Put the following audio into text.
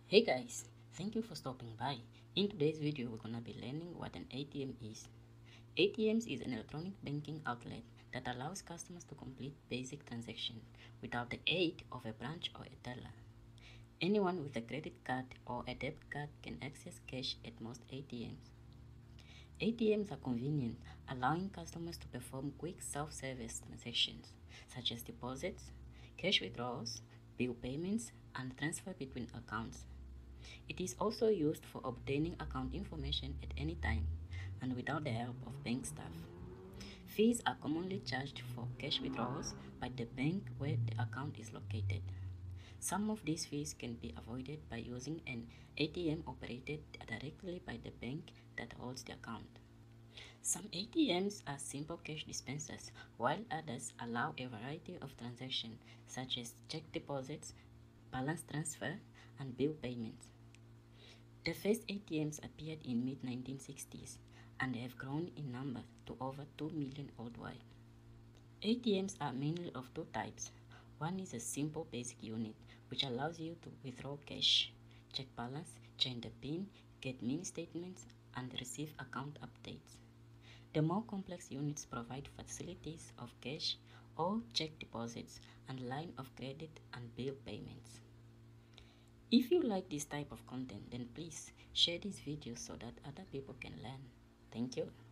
Hey guys, thank you for stopping by. In today's video, we're gonna be learning what an ATM is. ATMs is an electronic banking outlet that allows customers to complete basic transactions without the aid of a branch or a teller. Anyone with a credit card or a debit card can access cash at most ATMs. ATMs are convenient, allowing customers to perform quick self-service transactions such as deposits, cash withdrawals, bill payments, and transfer between accounts. It is also used for obtaining account information at any time and without the help of bank staff. Fees are commonly charged for cash withdrawals by the bank where the account is located. Some of these fees can be avoided by using an ATM operated directly by the bank that holds the account. Some ATMs are simple cash dispensers, while others allow a variety of transactions such as check deposits, balance transfer, and bill payments. The first ATMs appeared in mid-1960s and have grown in number to over 2 million worldwide. ATMs are mainly of two types. One is a simple basic unit which allows you to withdraw cash, check balance, change the PIN, get mini statements, and receive account updates. The more complex units provide facilities of cash or check deposits and line of credit and bill payments. If you like this type of content, then please share this video so that other people can learn. Thank you.